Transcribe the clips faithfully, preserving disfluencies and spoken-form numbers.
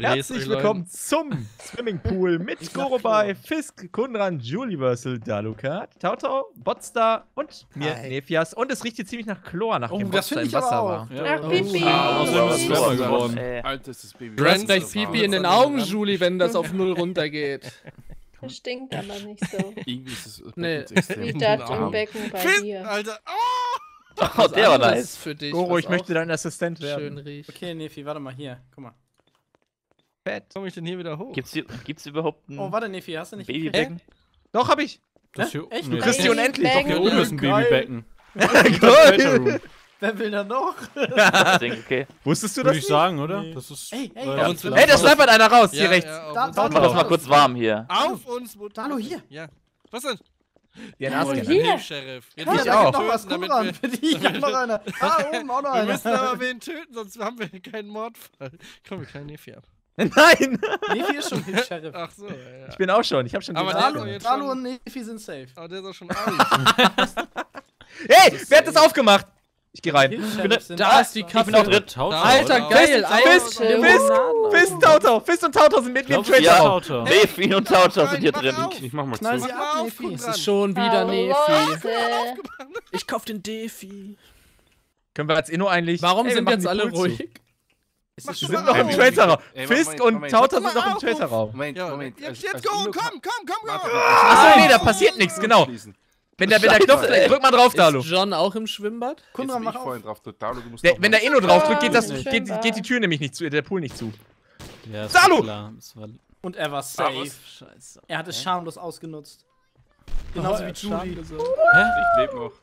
Herzlich willkommen zum Swimmingpool mit Gorobai, Fisk, Kundran, Juliversal, Dalukat, Tautau, Botstar und mir, Hi. Nephias. Und es riecht hier ziemlich nach Chlor, nachdem Oh, das Botstar finde im ich aber Wasser auch. war. Ja. Ach, Pipi. Ah, außerdem ist es Oh, schlimmer Gott, geworden. ey. Alter, ist das Baby. Du hast gleich das Pipi war- in den Augen, Julie, wenn das auf null runtergeht. Das stinkt aber nicht so. Irgendwie ist es Nee. extrem. Wie das im Arm. Becken bei Finn, dir. Alter. Oh, der war anderes nice. für dich. Goro, was ich möchte auch dein Assistent schön werden. riecht. Okay, Nefi, warte mal hier. Guck mal. Fett. Komm ich denn hier wieder hoch? Gibt's, hier, gibt's überhaupt ein Oh, warte, Nefi, hast du nicht Babybecken? Doch, hab ich. Das hier, Echt? nee, Du kriegst die Baby unendlich. Becken. hier oben ist ein Geil. Babybecken. Geil. Wer will da noch? Ich denke, okay. Wusstest du das Würde ich nicht? sagen, oder? Das ist. Ey, ey, äh, da- uns Ey, da schleppert einer raus, hier Ja, rechts. ja, auf Da- uns. da- Mach das mal kurz warm hier. Auf uns, Mutter. Hallo, hier. Ja. Was denn? Ja, Hallo, Nase. hier. Hilf, Sheriff. Jetzt Ja, Ich da auch. geht noch was. Damit Guck mal, wir- für die. Ich hab noch einer. Ah, oben auch noch Wir einer. müssen aber wen töten, sonst haben wir keinen Mordfall. Komm, wir können Nefi ab. Nein. Nefi ist schon Hit, Sheriff. Ach so, ja, ja. Ich bin auch schon. Ich hab schon Aber den der Namen ist doch genannt. jetzt Dalu schon- und Nefi sind safe. Aber der ist auch schon alt. Hey, wer hat das aufgemacht? Ich geh rein. Hit, bin- Sheriff sind Da ist die Ich bin Kasse. auch drin. Alter, Da- geil. da- Fist, da- Fist, da- Fist, Tautau. Fist und Tautau sind mitten im Glaub, Trailer. Ja. Tauter. Nee, Fien und Taucher sind hier Mach drin. auf. Ich mach mal Knall zu. sie Mach mal ab, auf, Nefi. guck Es ran. ist schon wieder Nefi. Pause. Ich kauf den Defi. Können wir als Inno eigentlich... Warum Ey, wir sind machen jetzt die alle Pool zu. ruhig? Es Mach ist schon Wir schon sind noch im auf. Tracer-Raum. Ey, Fist Moment, und Moment. Tauter Mach sind noch mal im auf. Tracer-Raum. Moment, Ja, Moment. jetzt, Als- jetzt, als go, Ino- komm, komm, komm, Warte, go. warte. Achso, nee, da passiert nichts, genau. Schließen. Wenn der, wenn der Inno drückt, drück mal drauf, Dalu. Ist John auch im Schwimmbad? Jetzt Kundran, bin mach ich auf. vorhin drauf. Dalu, du musst Der, noch wenn mal- der Inno drauf drückt, geht, das, Ja, geht, geht die Tür nämlich nicht zu, der Pool nicht zu. Ja, ist Dalu! klar. Das war Und er war safe. Scheiße. Er hat es schamlos ausgenutzt. Genauso wie Julie. Ich lebe noch.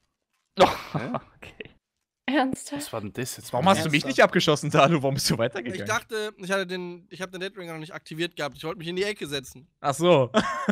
Okay. Ernsthaft? Was war denn das jetzt? Warum hast du mich nicht abgeschossen, Dalu? Warum bist du weitergegangen? Ich dachte, ich hatte den, ich habe den Deadringer noch nicht aktiviert gehabt. Ich wollte mich in die Ecke setzen. Ach so.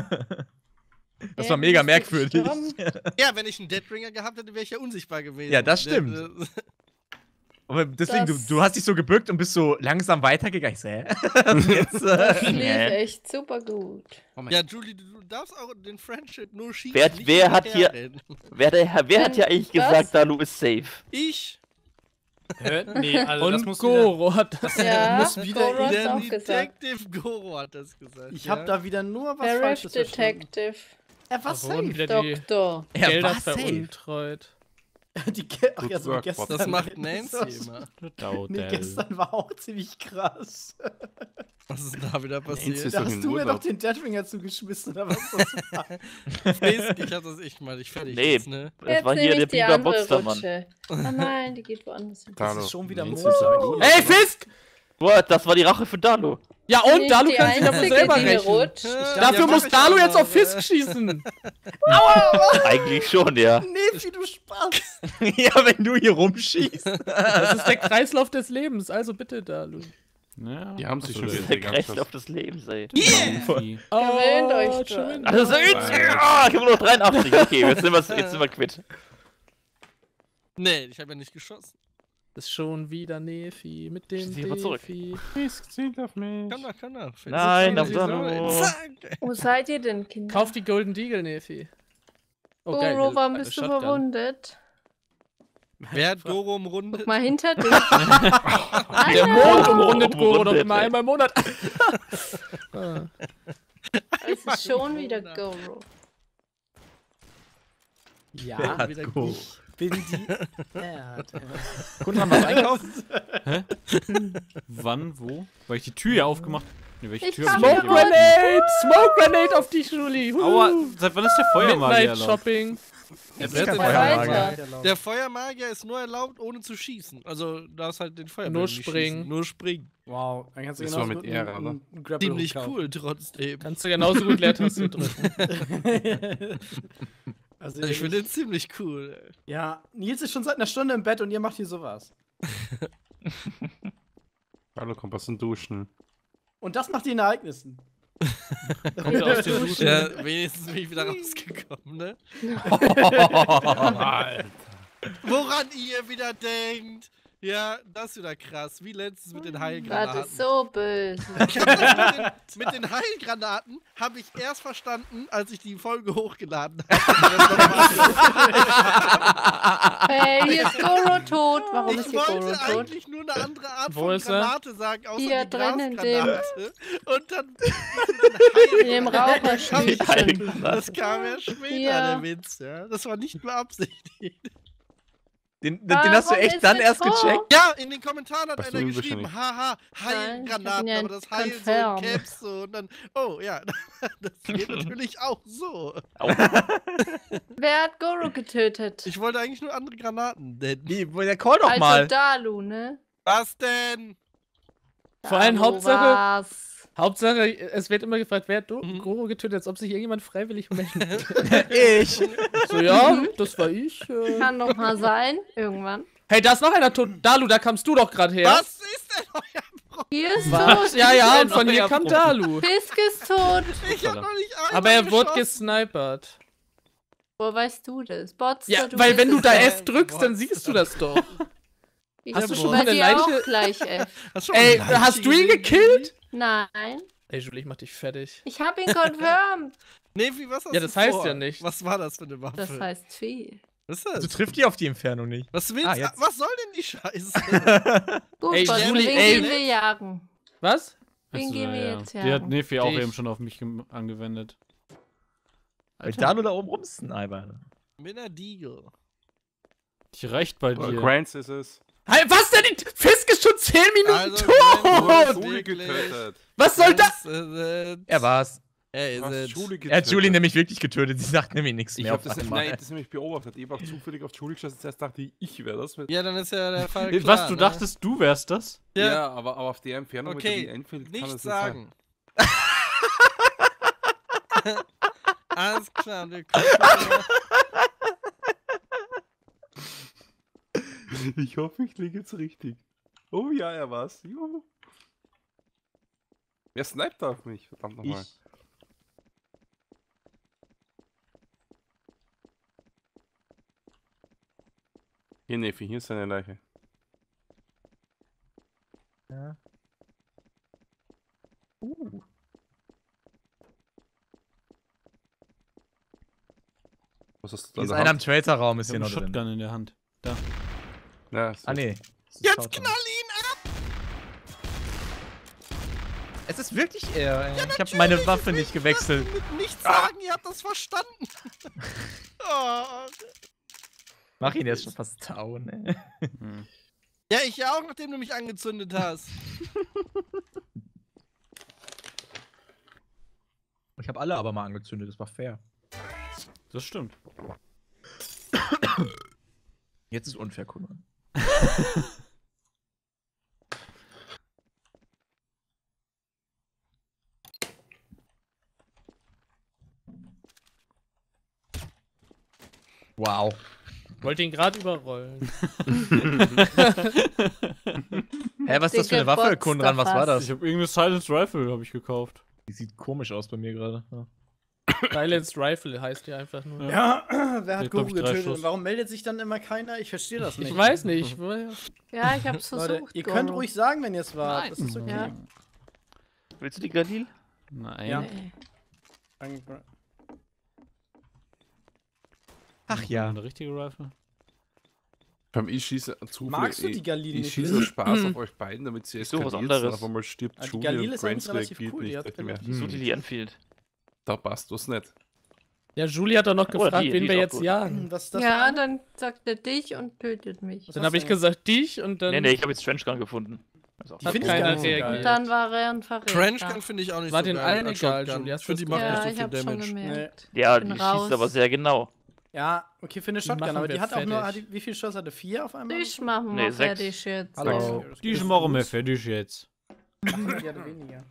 Das war mega merkwürdig. Ja, wenn ich einen Deadringer gehabt hätte, wäre ich ja unsichtbar gewesen. Ja, das Der- stimmt. der- Aber deswegen, du, Das- du hast dich so gebückt und bist so langsam weitergegangen. Ich so, hä? Jetzt, äh, Das lief echt super gut. Ja, Julie, du, du darfst auch den Friendship nur schießen. Wer- nicht wer hat hier- hinterherrennen. Wer, der, wer hat ja eigentlich Was? gesagt, Dalu ist safe? Ich? Hä? Nee, also das Und muss wieder, Goro hat das. Ja, muss wieder Goro hat's Der auch gesagt. Detective Goro hat das gesagt. Ich ja? hab da wieder nur was Sheriff Falsches verstanden. Detective. Er war Da wurden safe. wieder die Doktor. er Gelder war safe. veruntreut. Die Ge Ach ja, Good so work, gestern. Das macht Nancy immer. Nee, gestern war auch ziemlich krass. Was ist denn da wieder Nancy passiert? ist Da doch hast in du mir Urlaub. doch den Deadringer zugeschmissen, oder was das war? Fisk, ich hab das echt mal nicht fertig. Nee. Jetzt, ne? Das Jetzt war hier nehme der ich die Biber andere Boxtermann. Rutsche. Oh nein, die geht woanders hin. Dalu. ist schon wieder Nancy Montag. ist doch in Urlaub. Ey, Fisk! What? Das war die Rache für Dalu. Ja, und Nicht Dalu die kann sich aber Einzige, selber die hier rächen. rutscht. Dafür Ja, muss mach ich Dalu auch jetzt noch, auf Fisk ne? schießen. Eigentlich schon, ja. Nefi, du Spaß. Ja, wenn du hier rumschießt. Das ist der Kreislauf des Lebens, also bitte, Dalu. Ja, Die haben sich schon Das wieder ist der ganz Kreislauf des Lebens, ey. Gewöhnt euch schön. dran. Also so, jetzt, ah, ich habe nur noch dreiundachtzig. Okay, jetzt sind wir, jetzt sind wir quitt. Nee, ich habe ja nicht geschossen. Das ist schon wieder Nefi mit dem Schieß dich aber zurück. Defi. Fisk zielt auf mich. Komm doch, komm doch. Nein, Fisk, auf Fisk, Dalu. Zack. Wo seid ihr denn, Kinder? Kauf die Golden Deagle, Nefi. Oh, geil, Goro, diese warum alte bist du Shotgun. verwundet? Wer hat Goro umrundet? Guck mal hinter dir. Der Mond umrundet Goro doch Umrundet, immer ey. einmal im Monat. Ah. Es ist schon wieder Goro. Wer Ja, hat wieder Go? Bin die. Ja, der- Kunden haben was einkaufen? Wann, wo? Weil ich die Tür ja aufgemacht habe. Nee, welche Ich Tür kann hab Smoke ich nicht nicht Grenade! Smoke Grenade auf dich, Julie! Aua, seit wann ist der Feuermagier Midnight erlaubt? Shopping. Jetzt Wer wird hat der, Feuermagier? Feuermagier. der Feuermagier ist nur erlaubt, ohne zu schießen. Also, da ist halt den Feuermagier. Nur nicht springen. schießen. Nur springen. Wow, dann kannst du Das genauso war mit gut Ehre, einen- oder? einen Grapple Ziemlich kaufen. cool trotzdem. Kannst du genauso gut Leertaste drücken. Also Ich finde den ziemlich cool. Ey. Ja, Nils ist schon seit einer Stunde im Bett und ihr macht hier sowas. Dalu kommt aus dem Duschen. Und das macht die in Ereignissen. Kommt er aus dem Duschen. Ja, wenigstens bin ich wieder rausgekommen, ne? Woran ihr wieder denkt. Ja, das ist wieder krass. Wie letztens mit den Das Heilgranaten. ist so böse. mit, den, mit den Heilgranaten habe ich erst verstanden, als ich die Folge hochgeladen habe. Hey, hier ist Goro tot. Warum ist Ich hier Goro wollte tot? eigentlich nur eine andere Art Wo von ist er? Granate sagen, außer Hier die drin in dem- Glasgranate. Und dann In dem Raucherstübchen. das kam ja später, Ja. der Witz. Ja? Das war nicht beabsichtigt. Den, den, den hast du Warum echt ist dann er erst tot? gecheckt? Ja, in den Kommentaren hat Hast einer du geschrieben, wahrscheinlich. haha, Nein, ich Heilgranaten, hab ihn ja aber das Heil so in confirmed. Caps so. Und dann, oh ja, das geht natürlich auch so. Wer hat Goro getötet? Ich wollte eigentlich nur andere Granaten nennen. Wie, wo- der Call doch Also mal. Dalu, ne? Was denn? Vor allem Dalu Hauptsache- war's. Hauptsache, es wird immer gefragt, wer hat Du- Mhm. Goro getötet, als ob sich irgendjemand freiwillig meldet. Ich. So, ja, das war ich. Äh. Kann doch mal sein, irgendwann. Hey, da ist noch einer tot. Dalu, da kamst du doch gerade her. Was ist denn euer Problem? Hier ist Was? tot. Ja, ja, und von Neuer hier kam Profi. Dalu. Fisk ist tot. Ich hab noch nicht einmal Aber er wurde geschossen. gesnipert. Wo weißt du das? Bots, Ja, du weil bist wenn du es da doch. F drückst, dann siehst du das doch. Ich Hast du bin schon bei mal eine dir Leiche- auch gleich F. Hast du schon Ey, mal eine hast Leiche du ihn gesehen? gekillt? Nein. Ey, Julie, ich mach dich fertig. Ich hab ihn confirmed. Nee, wie, was hast Ja, du das heißt vor? ja nicht. Was war das für eine Waffe? Das heißt viel. Was ist Du das? triffst die auf die Entfernung nicht. Was willst Ah, du? jetzt. Was soll denn die Scheiße? Gut, Ey, Bots, Julie, wen ey. gehen wir jagen? Was? Wen Achso, gehen wir ja. jetzt Die hat jagen? Nefi auch Dich. eben schon auf mich gem- angewendet. Weil Dalu da oben rumsnipern. Mit einer Deagle. Die reicht bei dir. Grants ist es. Hey, was denn? Die Fisk ist schon zehn Minuten Also, tot! Grant- Schule wirklich. getötet. Was soll das? Das ist es. Er war's. Er Du hast ist Schule es. getötet. Er hat Julie nämlich wirklich getötet. Sie sagt nämlich nichts Ich mehr. hab auf das, einmal. nein, das nämlich beobachtet. Ich war zufällig auf Julie geschossen. Zuerst dachte ich, ich wäre das. Mit Ja, dann ist ja der Fall Äh, klar, Was, du ne? dachtest, du wärst das? Ja. ja, aber, aber auf der Entfernung Okay, mit der Enfield kann Nichts das nicht sein. sagen. Alles klar, wir gucken. Ich hoffe, ich liege jetzt richtig. Oh ja, er war's. Juhu. Wer sniped da auf mich? Verdammt nochmal. Ich. Hier, Nefi, hier ist seine Leiche. Ja. Uh. Was hast du Hier da? ist in der einer im Hand? Traitor-Raum, ist Ich hier hab noch eine drin. Shotgun in der Hand. Da. Ja, ist Ah, nee. Das ist Jetzt Shotgun. knall ihn ab! Es ist wirklich er. ey. ich habe meine Waffe nicht gewechselt. Mit nichts sagen, ihr habt das verstanden. Oh. Mach ihn jetzt schon fast tauen, ey. Hm. Ja, ich ja auch, nachdem du mich angezündet hast. Ich habe alle aber mal angezündet, das war fair. Das stimmt. Jetzt ist unfair, Kunde. Wow. Wollte ihn gerade überrollen. Hä, was ist das für eine Dicke Waffe, Bots Kundran? Was da war fast. das? Ich habe irgendeine Silence Rifle habe ich gekauft. Die sieht komisch aus bei mir gerade. Ja. Silenced Rifle heißt die einfach nur. Ja. Ja, wer hat Ich glaub, Guru ich drei getötet? Schuss. Warum meldet sich dann immer keiner? Ich verstehe das nicht. Ich weiß nicht. Ja, ich hab's Leute, versucht. ihr könnt Goro. ruhig sagen, wenn ihr es wart. Nein. Das ist okay. Ja. Willst du die Gradil? Nein. Ja. Nee. Ach ja. Eine richtige Rifle. Komm, ich schieße zufällig. Magst du ich- die Galil Ich nicht? schieße aus Spaß auf euch beiden, damit sie suche was eskaliert anderes. sind. Auf einmal stirbt Ah, die Julie Galil und ist eigentlich Grants relativ reagiert cool, die nicht. hat Dachte mir, relativ- hm, hm, die Enfield. da passt das nicht. Ja, Julie hat doch noch Oder gefragt, die, wen die wir ist auch jetzt gut. jagen. Was ist das Ja, für dann sagt er dich und tötet mich. Was Dann hast habe du ich denn? gesagt dich und dann Nee, nee, ich habe jetzt Trenchgun gefunden. Also, Die hat finde ich keiner gar nicht so reagiert. geil. Und dann war er ein Verräter. Trenchgun finde ich auch nicht War so den geil. allen als egal, Shotgun. Julia, Ich finde, die macht Ja, nicht so ich viel hab schon Damage. gemerkt. ja, bin die raus. schießt aber sehr genau. Ja, okay, für eine Die Shotgun, machen aber die wir hat auch nur, hat fertig. die, wie viele Schuss hatte? Vier auf einmal? Ich mach mal Nee, sechs. fertig jetzt. Hallo. Die ist morgen mehr fertig jetzt. Die hatte weniger.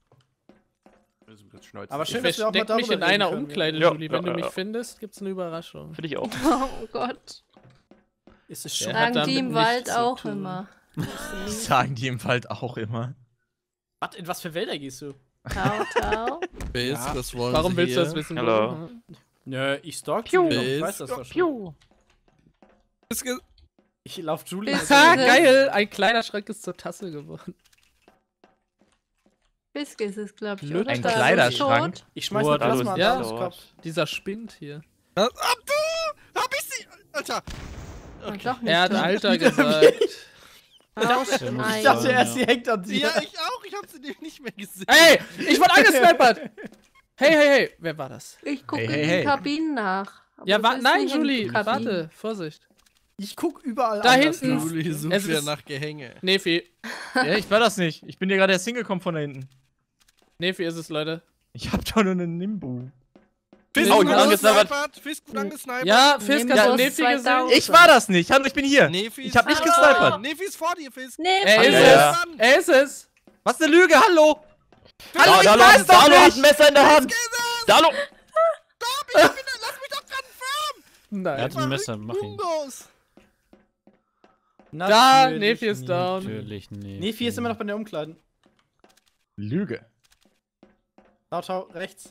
Aber Aber schön, ich dass wir auch mal versteck mich darüber in einer reden können. Umkleide, Ja, Julie. Wenn ja, du mich ja. findest, gibt's eine Überraschung. Finde ich auch. Oh Gott. Ist es Ja. schon? hat Sagen damit die im nichts Wald zu auch tun. immer. Das sagen die im Wald auch immer. Was, in was für Wälder gehst du? Tau, tau. Bis, das wollen Warum sie willst du hier. das wissen? Hallo. Guru? Nö, ich stalk Piu. sie doch, ich weiß das doch schon. Bis ge- Ich lauf Julie. Bis- Ha, Bis- geil! Ein kleiner Schrank ist zur Tasse geworden. Fisk ist es, glaube ich, Nö, oder? ein Da ist Kleiderschrank. tot. Ich schmeiß What? eine Plasma Ja. ja. Kopf. Dieser spinnt hier. Ab du! Hab ich sie! Alter! Und doch nicht Er hat tot. Alter gesagt. Auch Ich nein. dachte erst, sie hängt an dir. Ja, ich auch. Ich hab sie nämlich nicht mehr gesehen. Ey, ich wurde angesnipert! Hey, hey, hey, wer war das? Ich gucke Hey, hey, in hey. die Kabinen nach. Aber Ja, es wa ist nein, nicht in Julie, die Kabinen. warte, Vorsicht. Ich guck überall Da anders hinten. nach. Julie sucht Es wieder ist- nach Gehänge. Nefi, Ja, ich war das nicht. Ich bin dir gerade erst hingekommen von da hinten. Nefi ist es, Leute. Ich hab doch nur einen Nimbu. Fisk Oh, gut ich hab angesnipert. Fisk gut angesnipert. Ja, Fisk Nehmen hat wir Nefi uns gesehen. zweitausend. Ich war das nicht. Hallo, ich bin hier. Nefi Ich hab nicht ist gesnipert. vor dir. Nefi ist vor dir, Fisk. Nee, Er ist Ja, es, ja. er ist es. Was eine Lüge, hallo! Hallo, Ah, ich Dalo, weiß doch Dalo hat nicht! ein Messer in der Hand! Dalo! Lass mich doch confirm! Er Nein. hat ein Messer, mach ihn. Bungos. Da, Natürlich Nefi ist nicht. down. Natürlich nicht. Nefi ist immer noch bei der Umkleiden. Lüge. Tau, tau, rechts.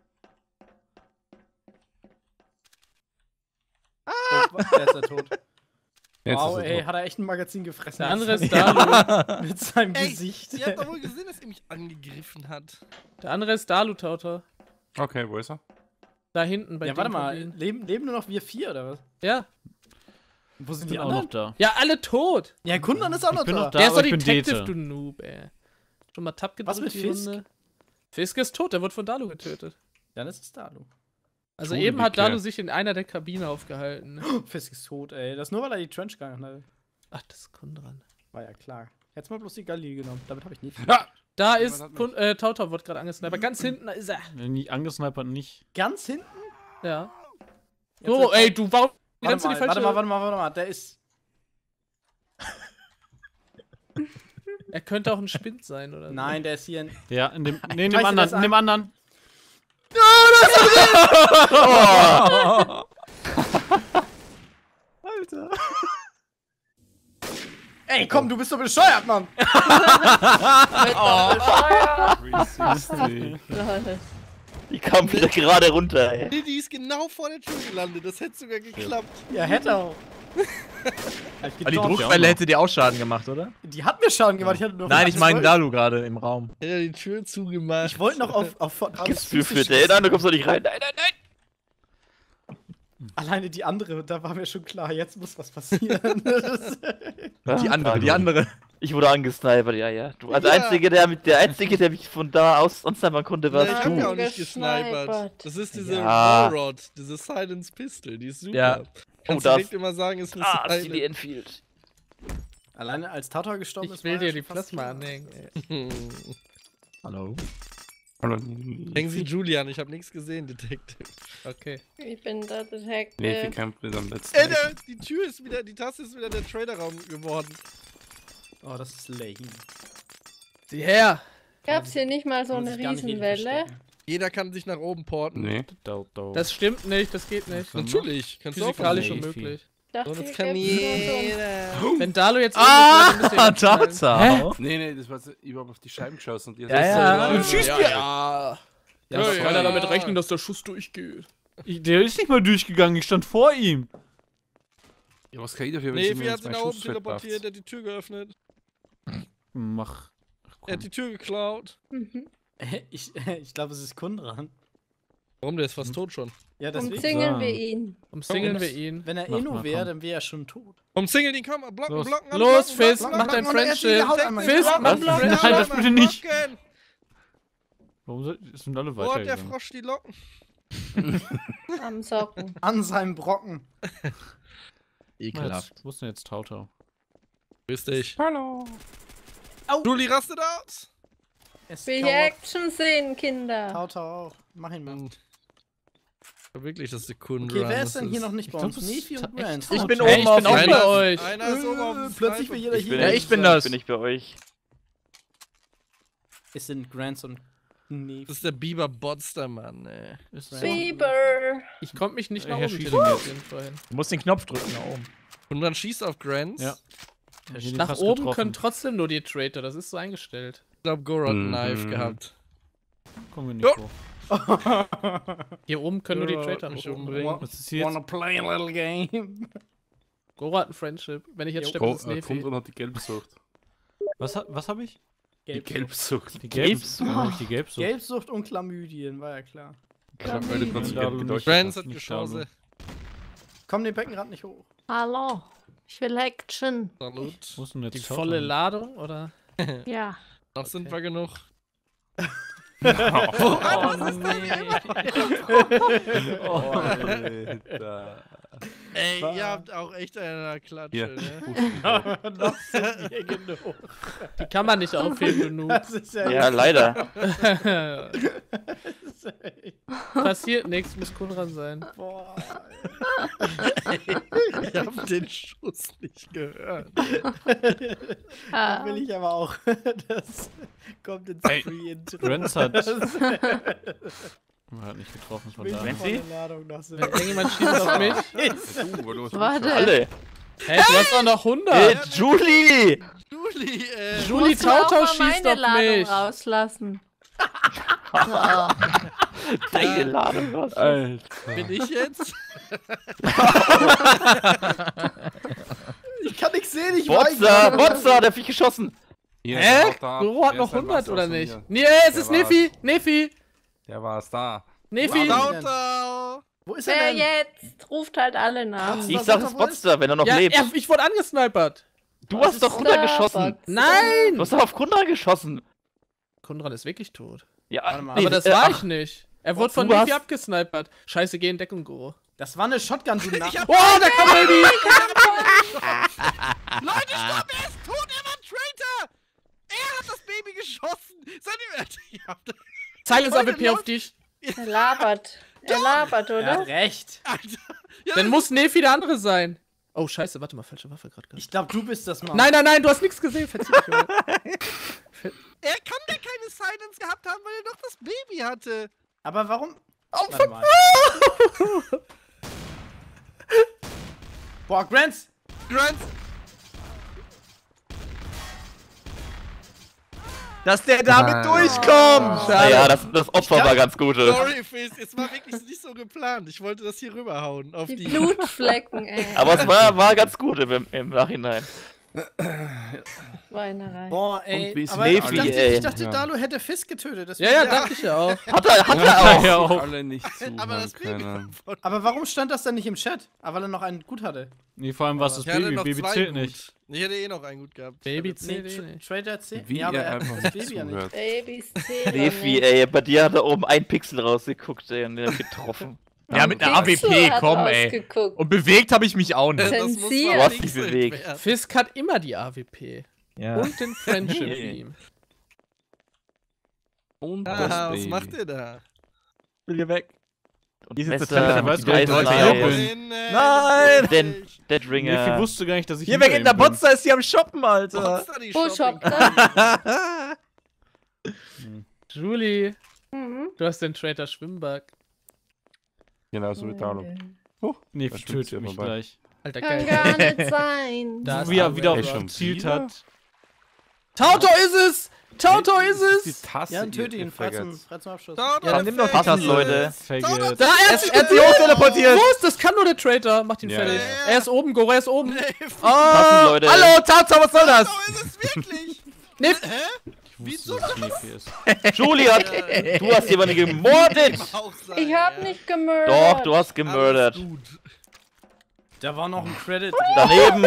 Ah! Der ist ja tot. Jetzt Wow, ist er ey, tot. hat er echt ein Magazin gefressen. Der andere ist da Dalu. mit seinem Ey, Gesicht. ihr habt doch wohl gesehen, dass er mich angegriffen hat. Der andere ist Dalu, Tauter. Okay, wo ist er? Da hinten bei Ja, den warte mal, Kabinen. leben, leben nur noch wir vier oder was? Ja. Wo sind Ich die bin auch anderen? noch da. Ja, alle tot. Ja, Kundan ist auch noch bin da. noch da. Der ist doch aber ich bin Detective, Dete. du Noob, ey. Schon mal Tab gedrückt, Was mit die Fisk? Runde. Fisk ist tot, der wurde von Dalu getötet. Dann ist es Dalu. Also Schule eben hat geklärt. Dalu sich in einer der Kabinen aufgehalten. Ne? Fisk ist tot, ey. Das nur, weil er die Trench gegangen hat. Ach, das ist Kundran. War ja klar. Jetzt mal bloß die Galli genommen. Damit habe ich nie viel. Ja! Da Jemand ist hat mich- Kun äh, Tautor wird gerade angesnipert. Ganz hinten da ist er. Nie angesnipert nicht. Ganz hinten? Ja. Jetzt So, wird- ey, du, warum Warte rennst du die mal, falsche... warte mal, warte mal, warte mal. Der ist. Er könnte auch ein Spind sein, oder so. Nein, der ist hier in. Ja, in dem, nee, in Zeig dem dir anderen, das in dem anderen. Alter. Ey, komm, du bist doch bescheuert, Mann! Lol. Die kam wieder gerade runter, ey. Nee, die ist genau vor der Tür gelandet. Das hätte sogar geklappt. Ja, hätte auch. Aber die Druckwelle hätte dir auch Schaden gemacht, oder? Die hat mir Schaden gemacht. Ich hatte nur Nein, ich meine da. Dalu gerade im Raum. Hätte er die Tür zugemacht. Ich wollte noch auf. auf, auf Gibt's für, für den? Nein, du kommst doch nicht rein. Nein, nein, nein. Alleine die andere, da war mir schon klar, jetzt muss was passieren. Das- Die andere, die andere. Ich wurde angesnipert, ja, ja. Du als Ja. Einzige, der, mit- der Einzige, der mich von da aus ansnipern konnte, Nee, ich warst hab ja du. auch nicht gesnipert. Gesnipert. Das ist diese Ja. Warrod, diese Silence Pistol, die ist super. Ja. Kannst Oh, du das- direkt immer sagen, ist eine Ah, Silence. C D Enfield. Alleine als Tata gestorben ist. Ich will war dir ja die schon fast Plasma klar. anhängen, ey. Hallo. Hängen Sie Julian, ich hab nichts gesehen, Detective. Okay. Ich bin der Detective. Nee, wir kämpfen am letzten. Ey, der, die Tür ist wieder, die Taste ist wieder der Traderraum geworden. Oh, das ist lame. Sieh her. Gab's hier nicht mal so Kann man eine sich gar nicht richtig Riesenwelle? verstecken. Jeder kann sich nach oben porten. Nee, da, da. Das stimmt nicht, das geht nicht. Natürlich, kannst du auch Physikalisch Nee, unmöglich. Ich dachte, Und das hier kann gibt's nur so jeder. Wenn Dalu jetzt Ah, oben ist, dann müsst ihr ihn Tatsache. Nee, nee, das war überhaupt auf die Scheiben geschossen. Und ihr Ja, ja. Und schießt Ja, mir! ja. Ja, Ja, soll ja, keiner ja. damit rechnen, dass der Schuss durchgeht. Ich, der ist nicht mal durchgegangen, ich stand vor ihm. Ja, was kann ich dafür, wenn sie Nefi mir hat jetzt sich meinen nach oben Schuss teleportiert, wegpafft? der hat die Tür geöffnet. Mach. Ach, Er hat die Tür geklaut. Mhm. Ich, ich glaube, es ist Kundran. Warum? Der ist fast tot schon. Ja, deswegen. Umzingeln sagen. wir ihn. Umsingeln Wenn wir es- ihn. Wenn er Mach eh nur mal, wäre, komm. dann wäre er schon tot. Umzingel den Kammer. Blocken, Los. blocken, alle Los, blocken, Fist, blocken, mach blocken, dein blocken, Friendship. blocken, Haut blocken, einmal. blocken, Fist, blocken, mach blocken, Friendship. blocken, Nein, das bitte nicht. blocken. Warum soll, sind alle Wo hat der weitergegangen? Frosch die Locken? Am Socken. An seinem Brocken. Ekelhaft. Jetzt, wo ist denn jetzt Tautau? Grüß dich. Hallo. Julie rastet aus. Es Will kauert. Action sehen, Kinder. Tauta auch. Mach ihn mal. Ja, wirklich, das ist der Kunde. Okay, wer ist denn hier noch nicht bei glaub, uns? das Nefi ist und Grant. Ich bin Hey, oben ich auf bin auch dem bei Einer- euch. Einer ist oben auf dem Äh, Plötzlich Sniper. will jeder Ich hier. bin, Ja, ich bin das. Bin ich bei euch. Es sind Grants und Das Nefi. ist der Biber Botstermann, ey. Ist es Bieber. Ich konnte mich nicht nach Herr oben Schießen teleportieren vorhin. Du musst den Knopf drücken nach oben. Und man schießt auf Grants. Ja. Hier Nach fast oben getroffen. können trotzdem nur die Traitor, das ist so eingestellt. Ich glaube, Goro hat einen Mhm. Knife gehabt. Kommen wir nicht Jo. hoch. Hier oben können nur die Ja, Traitor mich nach oben umbringen. bringen. Was ist hier jetzt? Wanna play a little game? Goro hat ein Friendship. Wenn ich jetzt Jo. sterbe, Ko ist es äh, Nefi. Kundran hat die Gelbsucht. Was, ha- was habe ich? Die Gelbsucht. Die Gelbsucht. Warum hab ich die Gelbsucht? Gelbsucht und Chlamydien, war ja klar. Klar, weil du ganz Ja, gelb du gedeutet Friends hast. hat nicht die Chance. Komm den Beckenrand nicht hoch. Hallo. Ich will Action. Salut. Wo ist denn jetzt Die Shotgun? volle Ladung, oder? Ja. Noch sind wir genug. Oh, nee. Oh, Alter. Ey, ihr habt auch echt eine Klatsche, Hier. ne? Noch sind wir genug. Die kann man nicht aufheben genug. Das ist ja, Ja, leider. Passiert nichts, muss Kunran sein. Boah. Ich hab den Schuss nicht gehört. Ah. Will ich aber auch. Das kommt ins Ey, Free Intro. Grants hat- Das Hat nicht getroffen von will da. ich volle Ladung noch so. Irgendjemand schießt auf mich. Du, weil du hast Warte. Alle. Hä, du hast doch noch Hey, hundert. Julie! Juli, äh. Juli Musst du auch Tautau mal schießt meine auf Ladung mich. rauslassen. Deine Ladung was? Alter. Bin ich jetzt? Ich kann nichts sehen, ich Botzer, Botzer, der hat mich geschossen. Hier, Hä? haut da ab. Goro hat Er noch ist ein hundert Wasser oder von nicht? mir. Nee, es Der ist war's. Nefi. Nefi. Der war es da. Nefi. Tautau! Wo ist er Wer denn? jetzt? Ruft halt alle nach. Was Ich was sag er es wohl ist? Botzer, wenn er noch Ja, lebt. er, ich wurde angesnipert. Du hast doch runtergeschossen. Nein. Du hast doch auf Kundran geschossen. Kunran ist wirklich tot. Ja, Warte mal. nee, Aber das äh, war ach, ich nicht. Er wurde von du Nefi hast- abgesnipert. Scheiße, geh in Deckung, Goro. Das war eine Shotgun, du Narr. Oh, da kommt Baby. Leute, stopp! Er ist tot! Er war ein Traitor! Er hat das Baby geschossen! Seid ihr... Ich hab das... Silence A W P Leute, auf dich. Er labert. Er labert, Er hat oder? recht. Alter! Ja, Dann muss Nefi der andere sein. Oh, scheiße, warte mal, falsche Waffe gerade gehabt. Ich glaube, du bist das, Mann. Nein, nein, nein, du hast nichts gesehen. Verzieh dich, Junge. er kann ja keine Silence gehabt haben, weil er doch das Baby hatte. Aber warum? Oh, Warte mal. Boah, Grants! Grant! Dass der damit Ah. durchkommt! naja, das, das Opfer kann- war ganz gut. oder? Sorry, Fizz, es war wirklich nicht so geplant. Ich wollte das hier rüberhauen auf Die die... Blutflecken, ey. Aber es war, war ganz gut im, im Nachhinein. Schweinerei. Boah, ey. Und wie ist Aber ich Nefi, dachte, ey. ich dachte Ja. Dalu hätte Fisk getötet. Ja, ja, dachte ich ja auch. Hat er, hat er auch. Ja, auch. Alle nicht zuhören Aber das Baby können. von... Aber warum stand das denn nicht im Chat? Ah, weil er noch einen gut hatte. Nee, vor allem was das Ich hatte Baby. noch Baby zwei zählt gut. nicht. Ich hätte eh noch einen gut gehabt. Baby Nee, zählt eh Tra nicht. Trader C. Wie ja, aber ihr er einfach das nicht Baby ja nicht. zuhört. Babys zählen. Nefi, nicht. ey, bei dir hat er oben ein Pixel rausgeguckt, ey, und den hat getroffen. Ja, mit einer A W Pixel P, hat komm, ey. rausgeguckt. Und bewegt habe ich mich auch nicht. Das muss Zensiert. mal Du hast dich pixelt bewegt. werden. Fisk hat immer die A W P. Ja. Und den Friendship Beam. Und das Ah, was Baby. macht ihr da? Will hier weg. Und die sitzt Messer, jetzt weiß die gar nicht, Leute was ich hier. auch bin. Nein! äh, Nein! Den Nefi Deadringer. wusste gar nicht, dass ich Hier weg in der hinter ihm bin. Botzer ist die am Shoppen, Alter. Monster, die Wo Shopping- shoppt er? Julie, Mhm. du hast den Traitor Schwimmbug. Genauso wie Dalu. Nefi Da stimmt tötet sie mich vorbei. gleich. Alter, Kann geil. gar nicht sein. Da ist Wie er Armor wieder Ey, auf schon gezielt wieder? hat. Tauto ist es! Tauto ist Die es! Tasse, Ja, dann ihr- töte ihn. ihr Frei zum, Faggots. frei zum Abschluss. Tautau, Ja, dann nimm doch die fake. Passen, Tasse. Leute. Faggot. Da, er ist, Er hat sie hochteleportiert. Wo ist das? Kann nur der Traitor. Macht ihn Ja, fertig. ja. Er ist oben, Goro, er ist oben. Nee, Passen, Oh, Leute. hallo, Tautau, was soll das? Tautau ist es wirklich! Nee, Hä? Ich wusste, dass es Nefi ist. Julie hat. Du hast jemanden gemordet! Auch sein, Ich hab ja. nicht gemördert. Doch, du hast Alles gemördert. gut. Da war noch ein Credit. Daneben.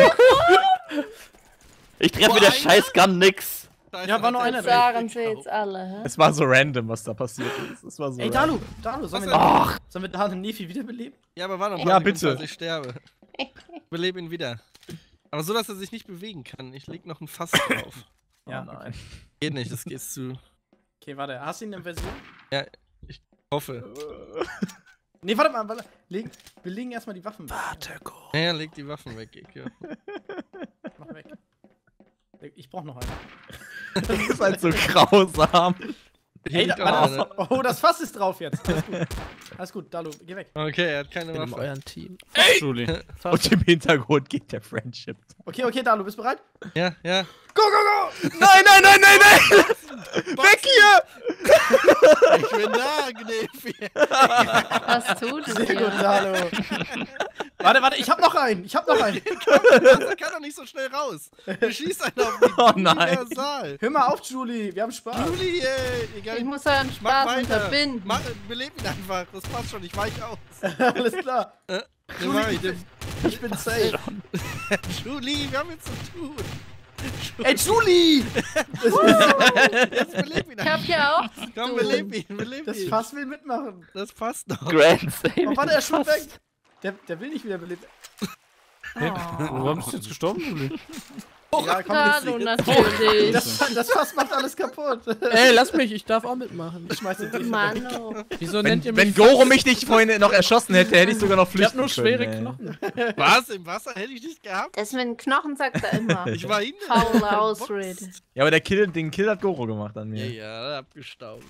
Ich treffe Boah, mit der einer? scheiß Gun nix. Da Ja, ist war noch der einer Das da. sagen sie jetzt alle, hä? Es war so random, was da passiert ist. Es war so Ey, random. Dalu, Dalu, sollen Was wir, Ach. sollen wir Dalu Nefi wiederbeleben? Ja, aber warte mal, Ja, ich bitte. bin, dass ich sterbe. Belebe ihn wieder. Aber so, dass er sich nicht bewegen kann. Ich leg noch ein Fass drauf. Ja, Oh nein. Geht nicht, das geht zu. Okay, warte, hast du ihn in Version? Hoffe. Nee, warte mal, warte. Leg, wir legen erstmal die Waffen weg. Warte, Goro. Ja, leg die Waffen weg, Gekio. Mach weg. Ich brauch noch einen. Das ist halt so grausam. Ey, da, liegt auch einer. warte, oh, das Fass ist drauf jetzt. Alles gut. Alles gut, Dalu, geh weg. Okay, er hat keine Ich bin in Waffe. eurem Team. Julie. Und im Hintergrund geht der Friendship. Okay, okay, Dalu, bist du bereit? Ja, ja. Go, go, go! Nein, nein, nein, nein, nein! Weg hier! Ich bin da, Gnefi. Was tut es Sehr gut, dir? Dalu. Warte, warte, ich hab noch einen. Ich hab noch einen. Der kann doch nicht so schnell raus. Du schießt einen auf mich. Oh nein. Universal. Hör mal auf, Julie. Wir haben Spaß. Julie, ey. Egal. Ich muss euren Mach Spaß weiter. unterbinden. Mach, beleb ihn einfach. Das passt schon. Ich weich aus. Alles klar. Den mach ich. Den, Ich bin safe. Julie, wir haben jetzt zu tun. Ey, Julie! Jetzt beleb ihn Ich hab ja auch zu Komm, tun. beleb ihn, beleb Das ihn. Fass will mitmachen. Das passt noch. Grand Save. Oh, warte, er schwimmt weg. Der, der will nicht wieder belebt. Warum bist du jetzt gestorben, Julie? Ja, komm, Hallo, jetzt- natürlich. das, das Fass macht alles kaputt. Ey, lass mich, ich darf auch mitmachen. Ich schmeiß den Brief weg. Mano. Wieso Wenn, nennt ihr mich wenn Goro mich nicht vorhin noch erschossen hätte, hätte ich sogar noch Ich hab flüchten nur schwere können, Knochen. Was? Im Wasser hätte ich nicht gehabt? Das mit den Knochen sagt er immer. Ich war hin. Faule Ausrede. ey. Ja, aber der Kill, den Kill hat Goro gemacht an Ja, mir. ja, abgestaubt.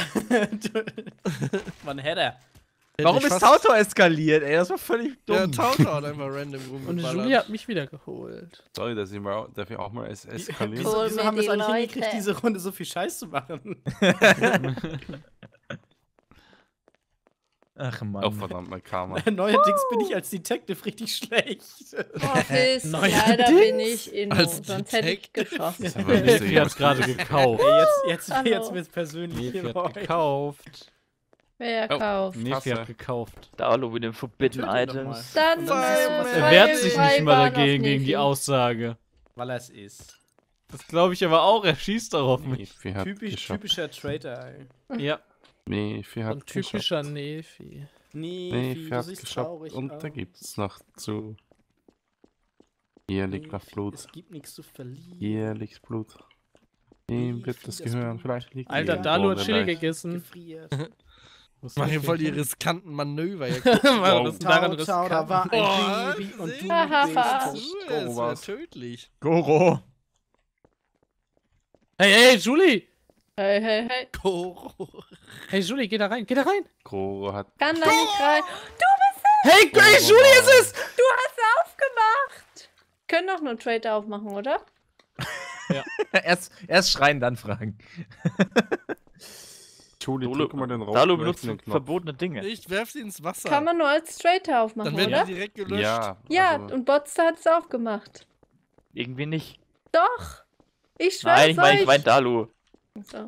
Wann hätte er? Warum Hätte ich ist fast- Tautor eskaliert, ey? Das war völlig Ja, dumm. Tautor hat einfach random Und rumgeballert. Julie hat mich wieder geholt. Sorry, dass ich mal, darf ich auch mal es eskalieren? Wieso, Hol wieso mir haben wir es die eigentlich Leute. hingekriegt, diese Runde so viel Scheiß zu machen? Ach Mann. Oh, verdammt, mein Karma. Neuerdings bin ich als Detective richtig schlecht. Oh, Fist, Neuerdings. leider bin ich Inno. Als Sonst hätte ich Detective. geschossen. Aber wisst ihr, Die hat's gerade gekauft. Ey, jetzt, jetzt, Hallo. jetzt wird's persönlich. Nefi hier hat bei euch. gekauft. Wer Oh. kauft? Nefi Hasse. hat gekauft. Dalu mit den Forbidden Tötet ihn doch Items. Dann Und dann siehst du, was zwei- Er wehrt sich zwei nicht mal waren auf dagegen, gegen die Nefi. Aussage. Weil er es ist. Das glaube ich aber auch, er schießt darauf mich. Nefi hat Typisch, geschafft. typischer Traitor, ey. Ja, Nefi hat Ein typischer Nefi. Nee, Nefi du hat siehst geschafft. traurig Und aus. da gibt's noch zu. Hier liegt noch Nefi, Blut. Es gibt nichts zu verlieren. Hier liegt Blut. Ihm Nefi, wird das das gehören. Blut. Vielleicht liegt Alter, hier Dalu hat Bohne Chili bei. gegessen. Gefriert. Was Mach hier soll voll ich die denn? riskanten Manöver. Hier. Was ist denn daran Tau, Tau, da riskant? war Boah, ein Baby und du sehen. Haha, bist verarscht. tot. Das Goro wäre war's. tödlich. Goro. Hey, hey, Julie! Hey, hey, hey. Goro. Hey, Julie, geh da rein, geh da rein! Goro hat. Kann da nicht rein. Hey, hey, Julie ist es! Du hast aufgemacht. Können doch nur Traitor aufmachen, oder? erst, erst schreien, dann fragen. Julie, Dalu, drück mal den Rot Dalu benutzt leuchtenden Knopf. verbotene Dinge. Ich werf sie ins Wasser. Kann man nur als Traitor aufmachen, Dann werden oder? die direkt gelöscht. Ja, Ja, also, und Botster hat es aufgemacht. Irgendwie nicht. Doch. Ich schwör's Nein, ich meine, ich euch. mein Dalu. So.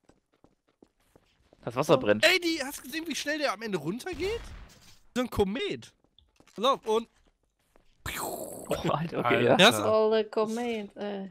Das Wasser brennt. Ey, die, hast du gesehen, wie schnell der am Ende runtergeht? So ein Komet. So, und. Oh, Alter, okay, Alter. ja. Ja, so. Volle Komet, ey.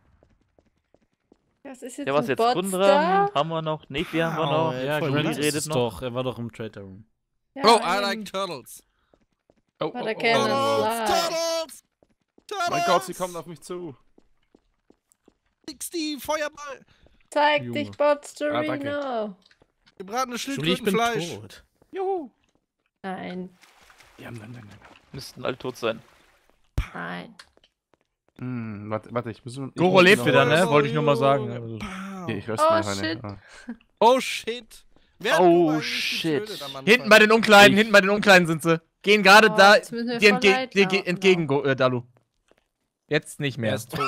Das ist jetzt Ja, was ein jetzt? Botster. Gundram haben wir noch, Nefi haben wir Wow, noch. ey, Ja, voll Grant nice. ist redet es noch. doch. Er war doch im Trader Room. Ja, Oh, I in like dem- turtles. Oh, War der oh, Cannon oh, Slide. Turtles! Turtles! Mein Gott, sie kommen auf mich zu. sechzig, Feuerball! Zeig Junge. dich, Botsterino. Ah, danke. Gebratene Julie, ich bin Schildkrötenfleisch. tot. Juhu. Nein, Ja, nein, nein, nein. Müssten alle tot sein. nein. Hm, warte, warte, ich muss. ich Goro muss lebt noch- wieder, ne? Oh, Wollte ich nur mal sagen. Junge. Also, Pow. Hier, ich röste Oh, mal eine. shit. Ah. Oh shit. Wer hat Oh, Goro eigentlich shit. getötet am Anfang? hinten bei den Umkleiden, Ich- hinten bei den Umkleiden sind sie. Gehen gerade Oh, da jetzt müssen wir dir, voll entge weit dir laufen, ge entgegen, Go äh, Dalu. Jetzt nicht Er mehr. ist tot.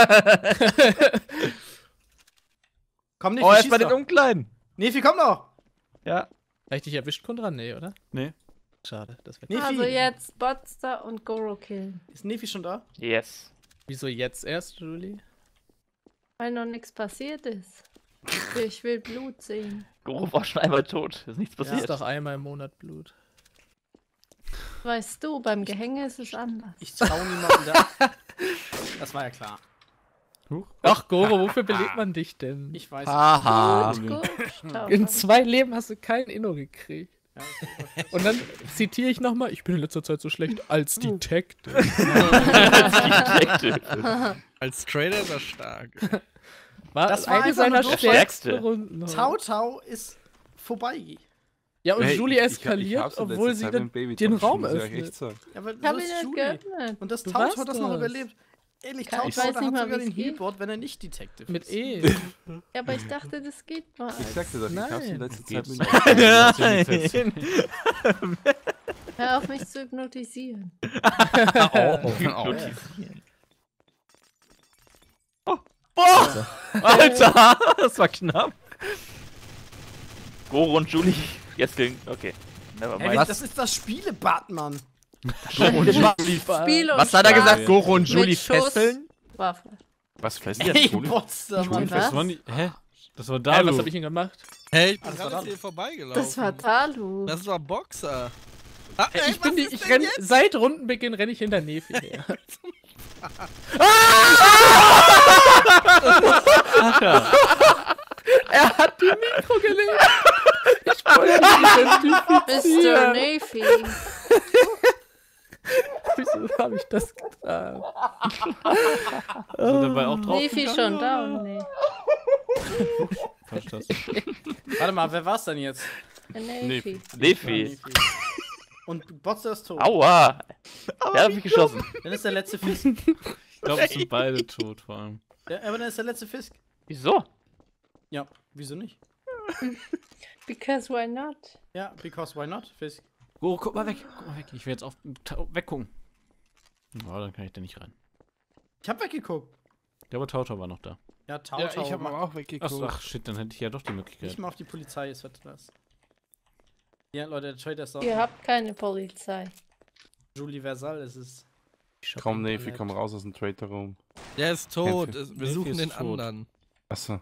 Komm, Nefi, Oh, er ist schieß bei den doch. Umkleiden. Nefi, komm noch. Ja. Hab ich dich erwischt, Kundran? Nee, oder? Nee. Schade, das wird. Nefi. Also jetzt Botster und Goro killen. Ist Nefi schon da? Yes. Wieso jetzt erst, Julie? Weil noch nichts passiert ist. Ich will Blut sehen. Goro war schon einmal tot. Ist nichts Das passiert. ist doch einmal im Monat Blut. Weißt du, beim Gehänge ist es anders. Ich trau niemanden da. Das war ja klar. Ach, Goro, wofür belebt man dich denn? Ich weiß. Haha. Gut, gut. Staufer. In zwei Leben hast du keinen Inno gekriegt. Und dann zitiere ich nochmal, ich bin in letzter Zeit so schlecht als Detective. Detective. Als Trader ist er stark. Das War das war eine einfach seiner nur doof. stärksten Stärkste. Runden. Tau Tau ist vorbei. Ja, und Hey, Julie ich- ich- ich eskaliert, hab's in letzter obwohl sie Zeit dann mit Baby den Tom Raum gespielt, muss ich euch öffnet. echt sagen. Ja, aber Ich hab so ihn ist nicht Julie. geöffnet. Und das Du Tau warst Tau das noch das. überlebt. Ehrlich, Ich Tau weiß Tau, der nicht hat mal, sogar wie's den geht. Healboard, wenn er nicht Detective Mit ist. E. Ja, aber ich dachte, das geht mal. Ich sagte doch, ich hab's in Nein. letzter Zeit Geht's mit Nein. Hör auf mich zu hypnotisieren. Boah! Alter, das war knapp. Goro und Julie. Jetzt ging. Okay. Hey, Nevermind. Was? das ist das Spiele-Bad, Mann. Goro und Julie. Spiel und Was hat er Spaß gesagt? Goro und Julie mit fesseln? Schusswaffe. Was fest? Ey, Monster, Mann. Was? Das war nicht. Hä? Das war Hä, Dalu. was hab ich denn gemacht? Hey, ich bin Das war gerade Dalu. hier vorbeigelaufen. Das war Talu. Das war Boxer. Ah, ey, Ich bin was die, ist ich denn renn, jetzt? seit Rundenbeginn renne ich hinter Nefi her. Er hat die Mikro gelegt. Ich wollte mich Mister identifizieren. Navy. Wieso habe ich das getan? Also dabei auch drauf. Navy schon down, nee. Falsch das. Warte mal, wer war's denn jetzt? Der Navy. Lefi. Und Botzer ist tot. Aua. Er hat mich geschossen. Dann ist der letzte Fisk. Ich glaube, es sind beide tot vor allem. Ja, aber dann ist der letzte Fisk. Wieso? Ja, wieso nicht? Because why not? Ja, because why not, Fisk? Oh, guck mal weg. Guck mal weg. Ich will jetzt auf Tau- weggucken. Ja, dann kann ich da nicht rein. Ich hab weggeguckt. Ja, aber Tautor war noch da. Ja, Tau, Ja, Tau, ich hab mach- aber auch weggeguckt. Achso, ach shit, dann hätte ich ja doch die Möglichkeit. Nicht mal auf die Polizei, ist das. Ja, Leute, der Trader ist doch. Ihr habt keine Polizei. Julie Versal ist es. Komm, Nefi, komm raus aus dem Traitor Room. Der ist tot. Navy. Es- Wir Navy suchen ist den tot. anderen. Achso.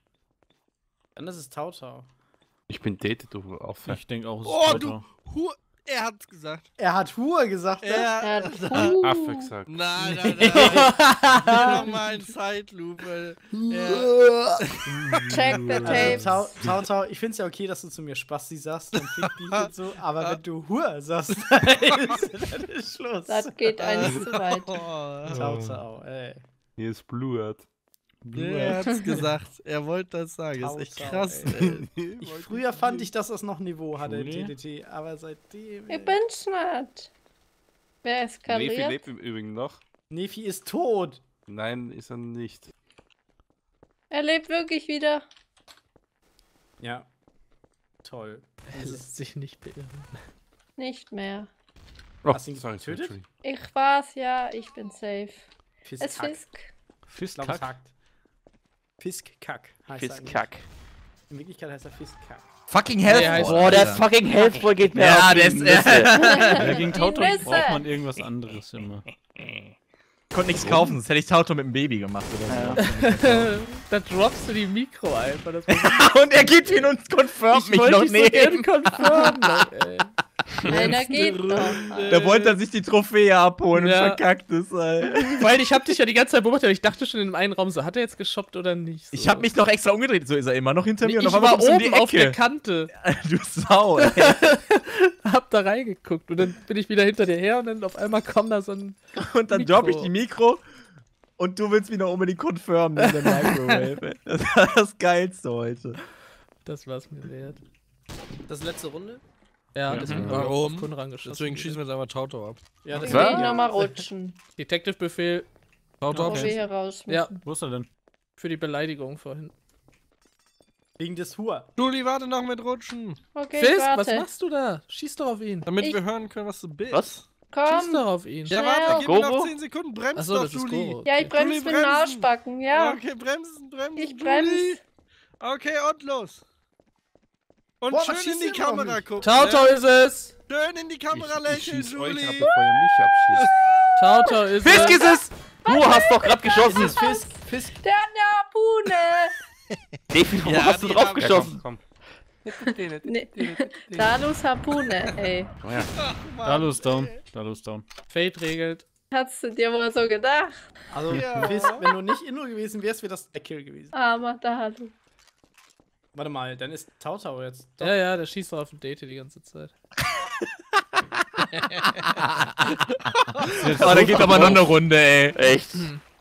Dann ist es Tau Tau. Ich bin Date, du Affe. Ich denke auch, es ist Oh, Tautor. du. Hu er hat's gesagt. Er hat Hur gesagt, ne? Er. Er hat Puh. Affe gesagt. Nein, nein, nein. Hier nochmal ein Zeitloop. Weil er, Check the Also, tapes. Tau, Tau, Tau, ich find's ja okay, dass du zu mir Spasti sagst und Fick dich und so, aber wenn du Hur sagst, dann ist, dann ist Schluss. Das geht eins zu weit. oh, Tau, Tau, ey. Hier ist Bluert. er hat's gesagt. Er wollte das sagen. Das ist echt Tau, krass, Tau, ey. Ich, früher fand ich, dass das noch Niveau hatte in Julie? T D T, aber seitdem. Ich ey. bin's nicht. Wer Nefi eskaliert? lebt im Übrigen noch. Nefi ist tot. Nein, ist er nicht. Er lebt wirklich wieder. Ja. Toll. Er lässt sich nicht beirren. Nicht mehr. Oh, Hast du ihn sorry, getötet? sorry. Ich war's, ja, ich bin safe. Fisk Es Kack. Fisk. Ich Fist glaube, es Kack. hackt. Fisk Kack heißt er eigentlich. Fiskack. In Wirklichkeit heißt er Fisk Kack. Fucking Nee, hell. heißt- Boah, der fucking Healthball geht mir Ja, auf der die ist- Nüsse. Ja, gegen Die Tautor Nüsse. braucht man irgendwas anderes immer. Konnte nichts kaufen, sonst hätte ich Tauto mit dem Baby gemacht oder so. Da droppst du die Mikro einfach. Das war Und er geht hin und confirmt mich noch dich so gern nicht. confirmen, ey. Einer geht noch. Da wollte er sich die Trophäe abholen Ja. und verkackt es, ey. Weil ich hab dich ja die ganze Zeit beobachtet und ich dachte schon in dem einen Raum so, hat er jetzt geshoppt oder nicht? So. Ich hab mich noch extra umgedreht, so ist er immer noch hinter mir ich und auf einmal war kommst du um oben die auf der Ecke. Kante, Du Sau, ey. hab da reingeguckt und dann bin ich wieder hinter dir her und dann auf einmal kommt da so ein... Und dann Mikro. droppe ich die Mikro und du willst mich noch unbedingt confirmen in der Microwave. ey. Das war das Geilste heute. Das war's mir wert. Das ist letzte Runde? Ja, Ja. deswegen Warum? auf Kunran geschossen. Deswegen schießen wir jetzt einfach Tautor ab. Ja, Ich das will Was? nochmal rutschen, Detective-Befehl, Tautor wo ab. wir hier raus müssen. ja, Wo ist er denn? für die Beleidigung vorhin. wegen des Hur. Julie, warte noch mit Rutschen. Okay, ich Fisk, was warte. machst du da? Schieß doch auf ihn. Damit Ich- wir hören können, was du bist. Was? Schieß Komm. doch auf ihn. Ja, Schnell. warte, gib mir noch Goro? zehn Sekunden. Bremst Achso, doch, das ist Julie. Goro. Ja, ich Okay. bremse Julie, mit dem bremsen. Arschbacken, ja. Okay, bremsen, bremsen. Ich Julie. bremse. Okay, und los. Und Boah, was schön in schießt die ihr denn auf Kamera mich? gucken. Tautau ne? ist es! Schön in die Kamera Ich, ich lächeln, schieß euch Julie. ab, bevor ihr mich abschießt. Tautau ist es! Fisk ist es! Du hast doch gerade geschossen. Fisk, Fisk. Der hat eine Harpune. Defi, wo Ja, hast du die drauf haben- Ja, geschossen? komm, Nee. Dalus Harpune, ey. komm. Oh, ja. Dalu ist down. Dalu ist down. Fate regelt. Hast du dir wohl so gedacht? Also, Ja. Fisk, wenn du nicht Inno gewesen wärst, wäre das der Kill gewesen. Armer Dalu. Warte mal, dann ist Tautau jetzt. Doch. Ja, ja, der schießt doch auf den Date die ganze Zeit. Oh, da geht aber noch eine Runde, ey. Echt?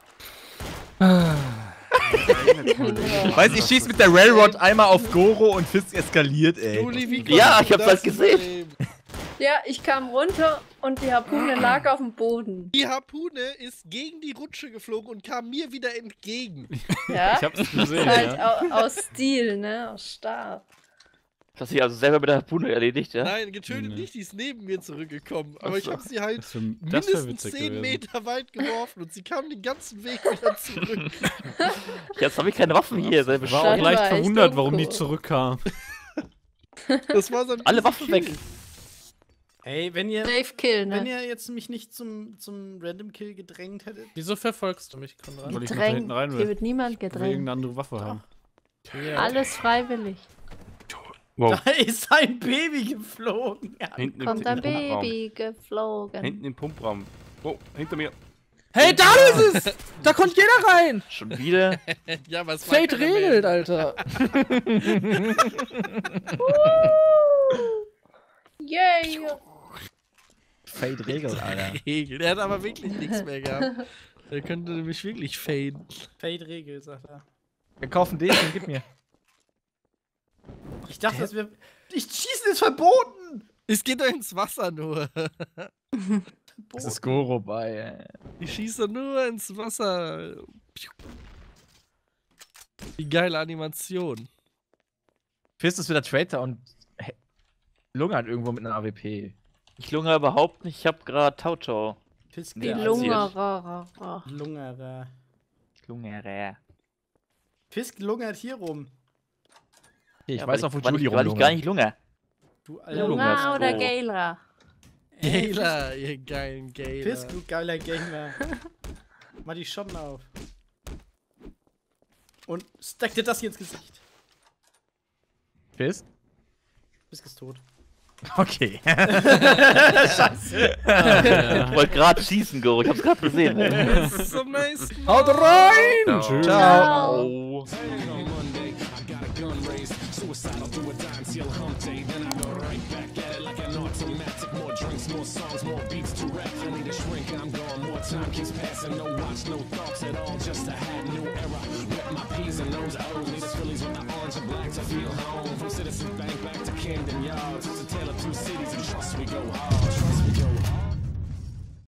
Weißt du, ich schieß mit der Railroad einmal auf Goro und Fisk eskaliert, ey. Julie, wie Ja, konntest ich hab's du halt das gesehen. überleben? Ja, ich kam runter und die Harpune lag auf dem Boden. Die Harpune ist gegen die Rutsche geflogen und kam mir wieder entgegen. Ja? Ich hab's gesehen, Halt ja. au aus Stil, ne? Aus Stab. Das hast du also selber mit der Harpune erledigt, ja? Nein, getötet Nee. nicht, die ist neben mir zurückgekommen. Aber ich so. habe sie halt Das wär, das wär mindestens witzig zehn gewesen. Meter weit geworfen und sie kam den ganzen Weg wieder zurück. Jetzt habe ich keine Waffen hier, selber Ich war Das auch leicht war echt verwundert, warum die uncool. zurückkam. Das war so ein Alle gutes Waffen weg. Kill. Hey, wenn ihr, Safe Kill, wenn ne? ihr jetzt mich nicht zum, zum Random Kill gedrängt hättet. Wieso verfolgst du mich, Konrad? Weil ich noch da hinten Gedrängt. rein Hier will. wird niemand Ich will gedrängt. irgendeine andere Waffe haben. Alles freiwillig. Wow. Da ist ein Baby geflogen. Ja. Hinten im, Kommt ein im Pumpraum. Baby geflogen. Hinten im Pumpraum. Oh, hinter mir. Hey, da ist es! Da kommt jeder rein! Schon wieder? Ja, was Fate regelt, Alter. Yay! Fade regelt, Alter. Regel. Der hat aber wirklich nichts mehr gehabt. Der könnte nämlich wirklich faden. Fade-Regel, sagt er. Wir kaufen den und gib mir. Ich dachte, das wäre. Ich schießen ist verboten! Es geht doch ins Wasser nur. Das ist Goro bei. Äh. Ich schieße nur ins Wasser. Die geile Animation. Fist ist wieder Traitor und he- lungert irgendwo mit einer A W P. Ich lungere überhaupt nicht, ich hab grad Tauchau. Fisk Die Ja, Lungerer. Lungerer. Lungere. Fisk lungert hier rum. Okay, ich Ja, weiß weil auch, wo weil Julie ich, weil ich rumlungert. gar nicht lunger. Du alter Lunga Lunga, oder so. Gayler? Ey, Gayler, ihr geilen Gayler. Fisk, du geiler Gamer. Mach die Schotten auf. Und stack dir das hier ins Gesicht. Fist? Fisk ist tot. Okay. Scheiße. Ich wollte gerade schießen, Go. Ich hab's gerade gesehen. Bis zum nächsten Mal. Haut rein! Ciao. Ciao. Oh. Suicidal through a dime till hump day. Then I go right back at it like an automatic. More drinks, more songs, more beats to rap. I need a shrink, I'm gone. More time keeps passing. No watch, no thoughts at all. Just a hat, new era.